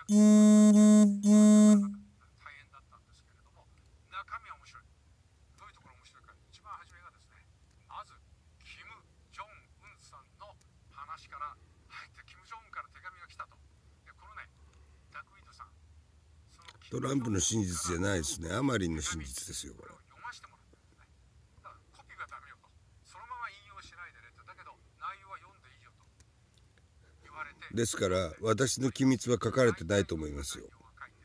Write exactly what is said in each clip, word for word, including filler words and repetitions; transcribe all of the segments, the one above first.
変だったんですけれども、中身は面白い。どういうところ面白いか、一番初めがですね、まずキム・ジョンウンさんの話から入って、キム・ジョンウンから手紙が来たと。でこのね、ダクイドさん、そのトランプの真実じゃないですね。あまりの真実ですよこれ。 読ませてもらったんですね。だからコピーはダメよと、そのまま引用しないでねと、だけど内容は読んでいいよと言われて、 ですから私の機密は書かれてないと思いますよ。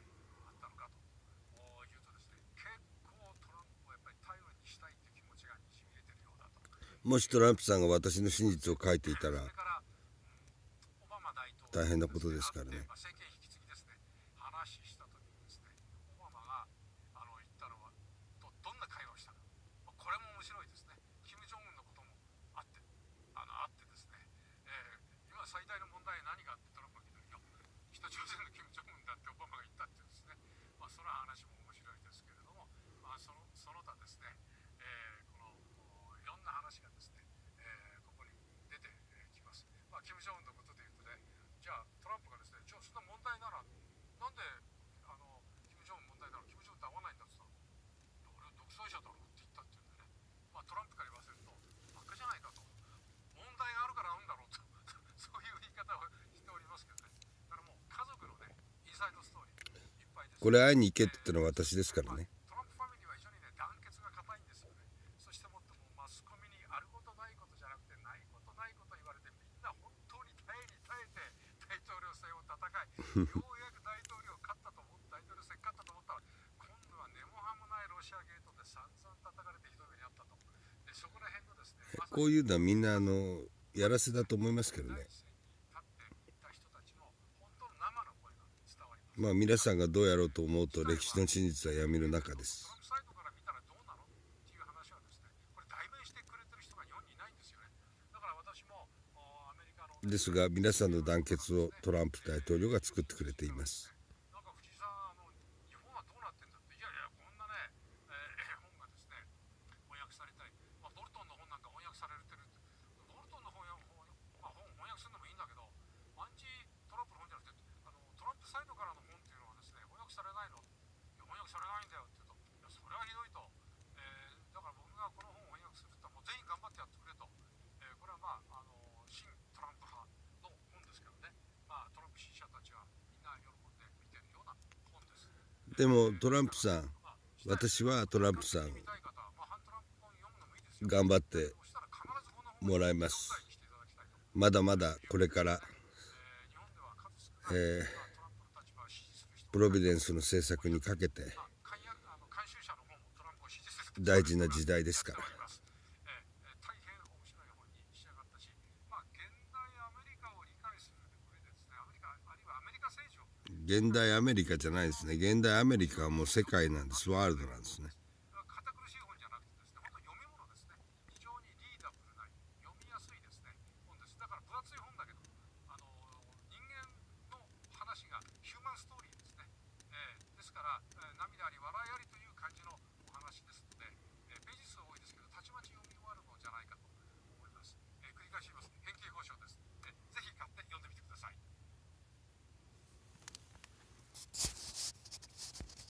もしトランプさんが私の真実を書いていたら大変なことですからね。 政権引き継ぎですね、話した時にですね、オバマがあの言ったのは ど, どんな会話をしたか、これも面白いですね。キム・ジョンウンのこともあって、あのあってですね、えー、今最大の問題は何かってトランプが聞いたら、いや北朝鮮のキム・ジョンウンだってオバマが言ったってですね、まあ、その話も面白いですけれども、まあ、そのその他ですね、えー、このいろんな話がですね、えー、ここに出てきます。まあ、キム・ジョンウンのことでいうとね、じゃあトランプがですね、じゃあそんな問題ならなんであのキム・ジョンウン問題ならキム・ジョンウンと合わないんだって言ったら、俺は独裁者だろうって言ったっていうんでね、まあ、トランプから言わせるとバカじゃないかと、問題があるから会うんだろうとそういう言い方をしておりますけどね。だからもう家族のね、インサイドストーリーいっぱいです。 これ会いに行けって言ったのは私ですからね。 トランプファミリーは非常にね、団結が固いんですよね。そしてもってもマスコミにあることないことじゃなくて、ないことないこと言われて、みんな本当に耐えに耐えて大統領選を戦い、ようやく大統領勝ったと思った大統領選勝ったと思ったら、今度は根も葉もないロシアゲートで散々叩かれてひどい目にあったと。でそこら辺のですね、 こういうのはみんなあのやらせだと思いますけどね。まあ皆さんがどうやろうと思うと歴史の真実は闇の中です。ですが皆さんの団結をトランプ大統領が作ってくれています。 なんか藤井さん、あの日本はどうなってんだって、いやいやこんなね、えー、本がですね翻訳されたり、まあ、ボルトンの本なんか翻訳されてるって、ボルトンの本や、まあ、本翻訳するのもいいんだけど、アンチトランプの本じゃなくて、あのトランプサイドからの本っていうのはですね、翻訳されないの、いや翻訳されないんだよって言うと、いやそれはひどいと、えー、だから僕がこの本を翻訳するって言ったら、もうぜひ頑張ってやってくれと、えー、これはまああの新トランプ派の本ですからね、まあトランプ支持者たちはみんな喜んで見てるような本です。 でもトランプさん、私はトランプさん頑張ってもらいます。まだまだこれから、えー、プロビデンスの政策にかけて大事な時代ですから。現代アメリカじゃないですね。現代アメリカはもう世界なんです。ワールドなんですね。 堅苦しい本じゃなくてですね、本当読み物ですね。非常にリーダブルな読みやすいですね本です。だから分厚い本だけど、あの人間の話がヒューマンストーリーですね。えー、ですから、えー、涙あり笑いありという感じの